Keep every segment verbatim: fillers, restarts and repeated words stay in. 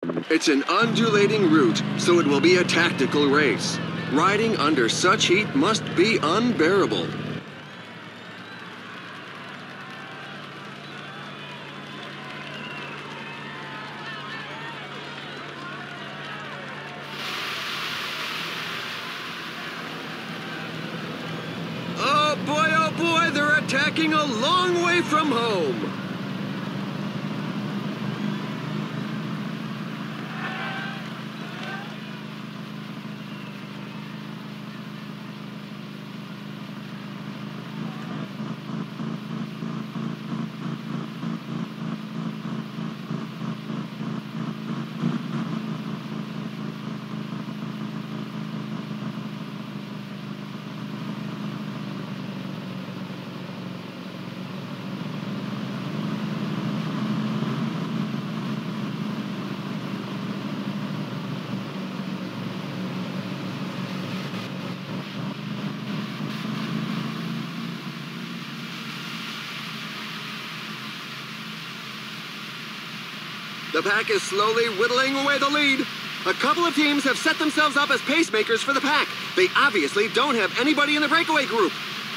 It's an undulating route, so it will be a tactical race. Riding under such heat must be unbearable. Oh boy, oh boy, they're attacking a long way from home. The pack is slowly whittling away the lead. A couple of teams have set themselves up as pacemakers for the pack. They obviously don't have anybody in the breakaway group.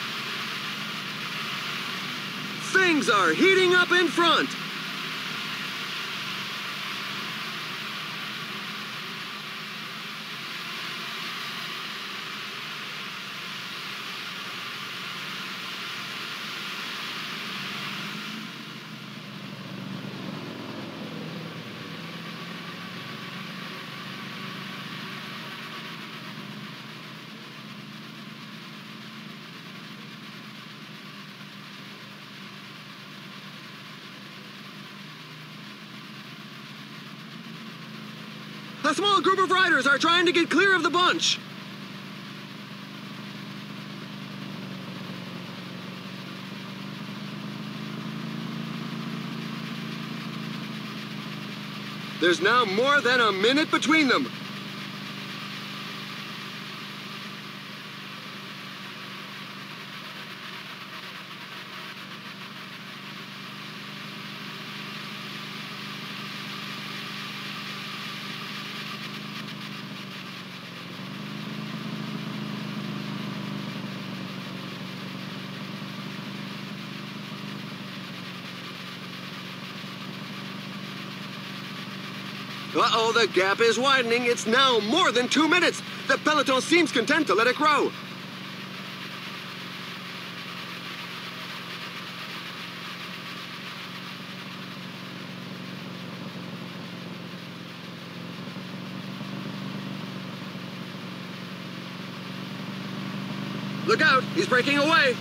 Things are heating up in front. A small group of riders are trying to get clear of the bunch. There's now more than a minute between them. Uh-oh, the gap is widening. It's now more than two minutes. The peloton seems content to let it grow. Look out, he's breaking away.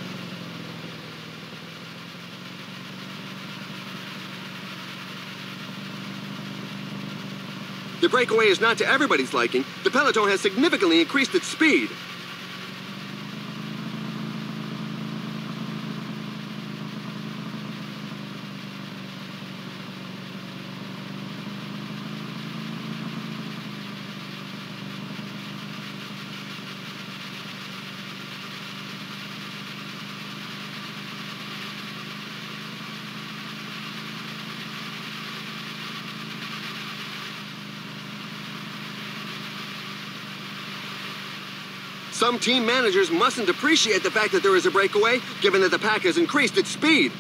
The breakaway is not to everybody's liking. The peloton has significantly increased its speed. Some team managers mustn't appreciate the fact that there is a breakaway, given that the pack has increased its speed.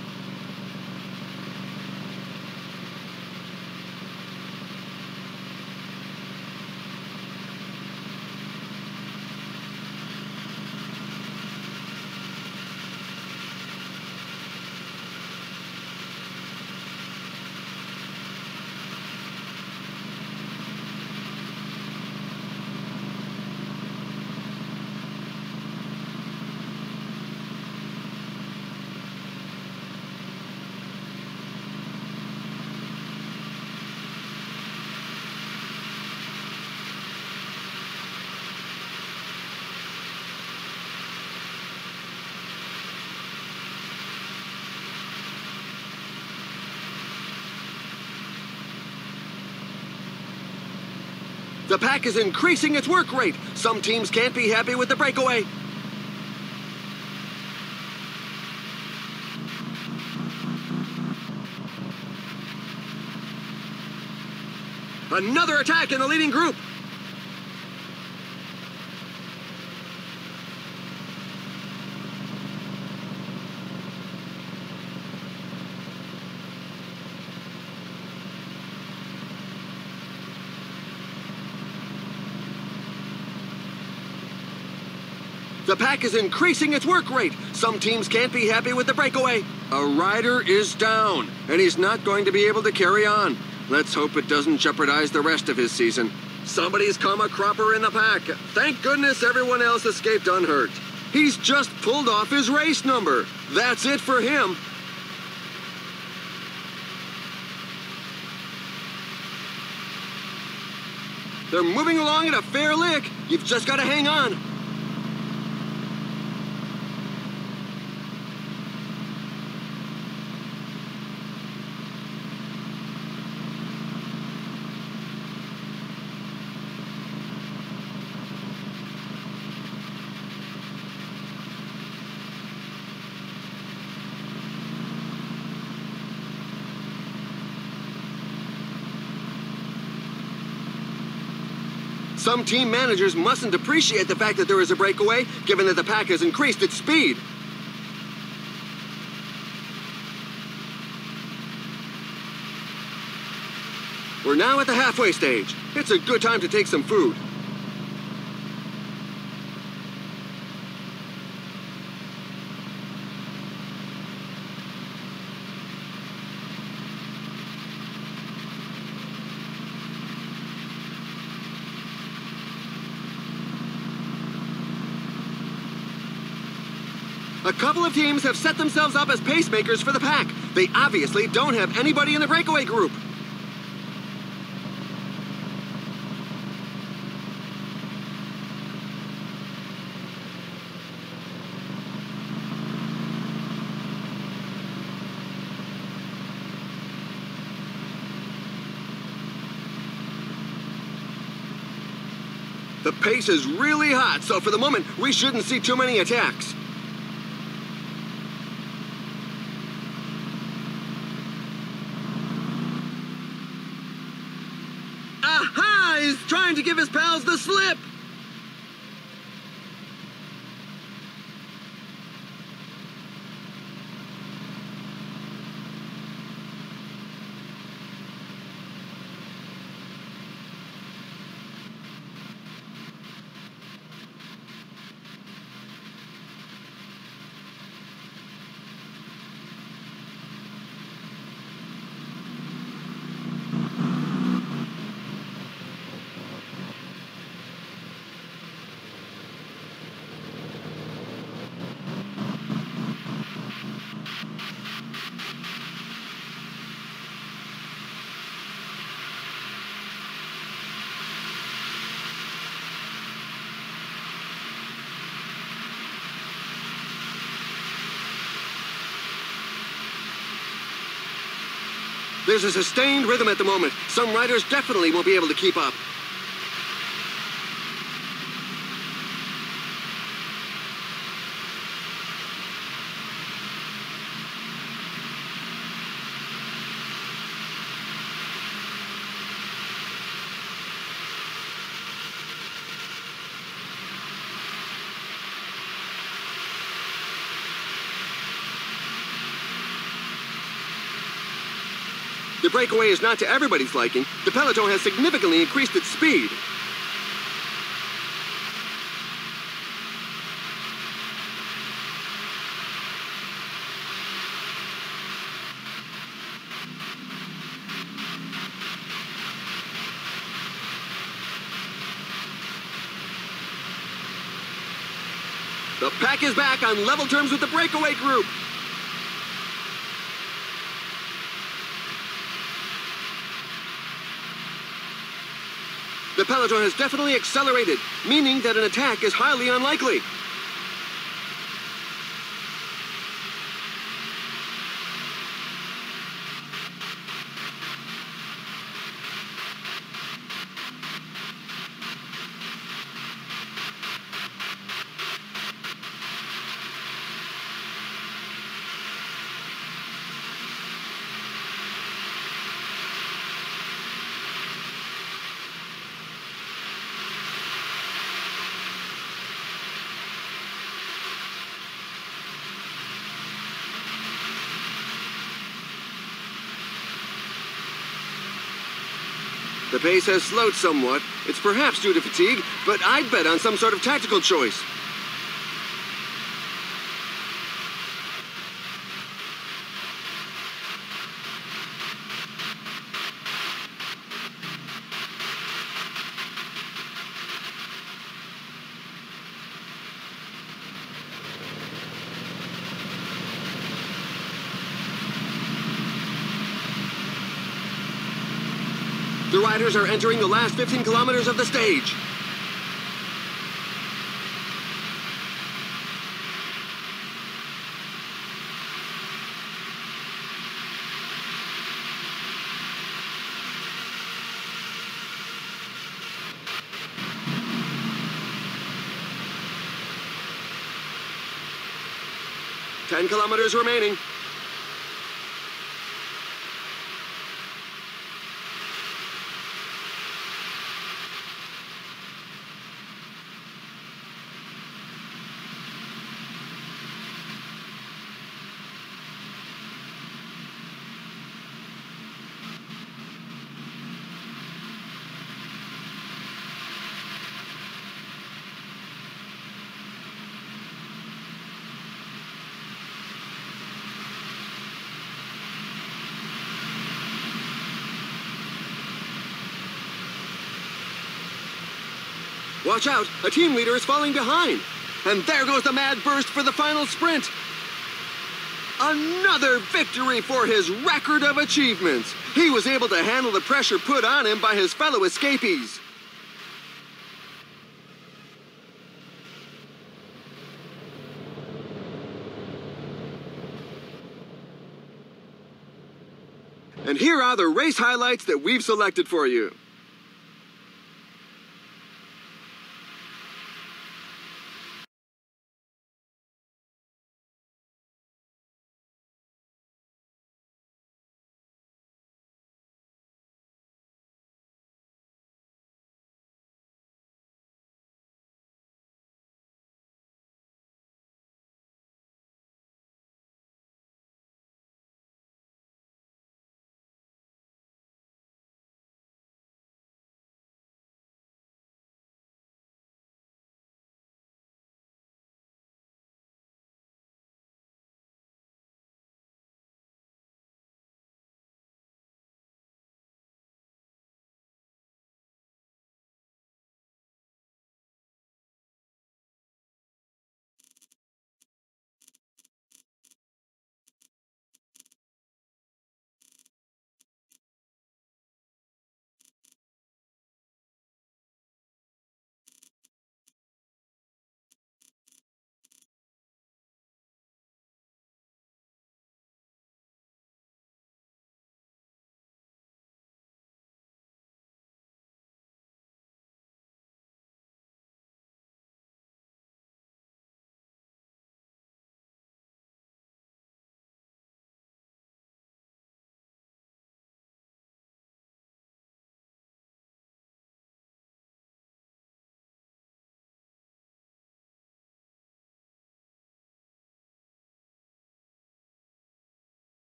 The pack is increasing its work rate. Some teams can't be happy with the breakaway. Another attack in the leading group. The pack is increasing its work rate. Some teams can't be happy with the breakaway. A rider is down, and he's not going to be able to carry on. Let's hope it doesn't jeopardize the rest of his season. Somebody's come a cropper in the pack. Thank goodness everyone else escaped unhurt. He's just pulled off his race number. That's it for him. They're moving along at a fair lick. You've just got to hang on. Some team managers mustn't appreciate the fact that there is a breakaway, given that the pack has increased its speed. We're now at the halfway stage. It's a good time to take some food. A couple of teams have set themselves up as pacemakers for the pack. They obviously don't have anybody in the breakaway group. The pace is really hot, so for the moment, we shouldn't see too many attacks. Aha! He's trying to give his pals the slip! There's a sustained rhythm at the moment. Some riders definitely won't be able to keep up. The breakaway is not to everybody's liking. The peloton has significantly increased its speed. The pack is back on level terms with the breakaway group. The peloton has definitely accelerated, meaning that an attack is highly unlikely. The pace has slowed somewhat. It's perhaps due to fatigue, but I'd bet on some sort of tactical choice. The riders are entering the last fifteen kilometers of the stage. Ten kilometers remaining. Watch out, a team leader is falling behind. And there goes the mad burst for the final sprint. Another victory for his record of achievements. He was able to handle the pressure put on him by his fellow escapees. And here are the race highlights that we've selected for you.